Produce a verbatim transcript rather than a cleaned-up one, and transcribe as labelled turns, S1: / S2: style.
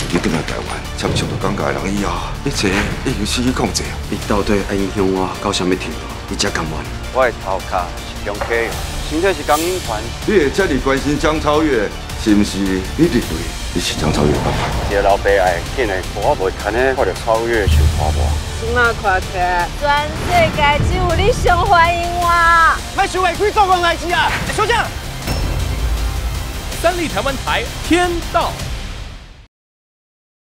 S1: 己转来台湾，接触到港界的人以后，一切已经失去控制。
S2: 你到底爱影响我到什么程度？你才甘愿？
S3: 我的头壳是中科的，身体是江英团。
S1: 你会这么关心江超越，是不是你认为你是江超越爸爸？
S3: 一个老爸爱见的，我袂可能看到超越想看我。
S4: 即马看起来，全世界只有你上欢迎我。
S5: 卖想会开做工代志啊！小姐。
S6: 三立台湾台天道。